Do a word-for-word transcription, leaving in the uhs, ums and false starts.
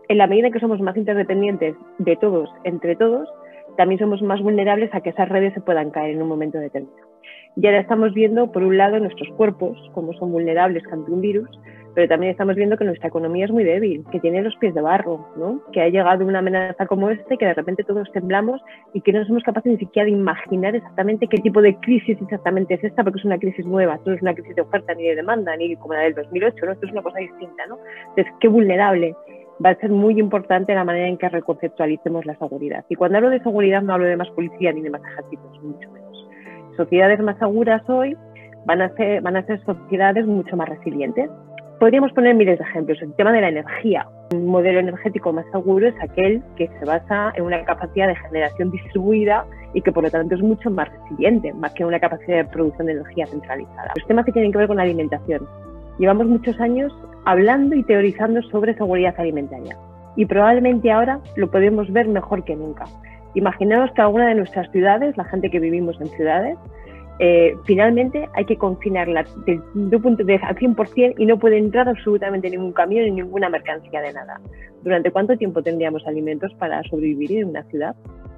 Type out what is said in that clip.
en la medida en que somos más interdependientes de todos, entre todos, también somos más vulnerables a que esas redes se puedan caer en un momento determinado. Y ahora estamos viendo, por un lado, nuestros cuerpos, cómo son vulnerables ante un virus, pero también estamos viendo que nuestra economía es muy débil, que tiene los pies de barro, ¿no? Que ha llegado una amenaza como esta, que de repente todos temblamos y que no somos capaces ni siquiera de imaginar exactamente qué tipo de crisis exactamente es esta, porque es una crisis nueva, no es una crisis de oferta ni de demanda, ni como la del dos mil ocho, ¿no? Esto es una cosa distinta, ¿no? Entonces, qué vulnerable. Va a ser muy importante la manera en que reconceptualicemos la seguridad. Y cuando hablo de seguridad no hablo de más policía ni de más ejércitos, mucho menos. Sociedades más seguras hoy van a ser, van a ser sociedades mucho más resilientes. Podríamos poner miles de ejemplos. El tema de la energía. Un modelo energético más seguro es aquel que se basa en una capacidad de generación distribuida y que por lo tanto es mucho más resiliente, más que una capacidad de producción de energía centralizada. Los temas que tienen que ver con la alimentación. Llevamos muchos años hablando y teorizando sobre seguridad alimentaria y probablemente ahora lo podemos ver mejor que nunca. Imaginaos que alguna de nuestras ciudades, la gente que vivimos en ciudades, eh, finalmente hay que confinarla de, de, de, de, al cien por cien y no puede entrar absolutamente ningún camión ni ninguna mercancía de nada. ¿Durante cuánto tiempo tendríamos alimentos para sobrevivir en una ciudad?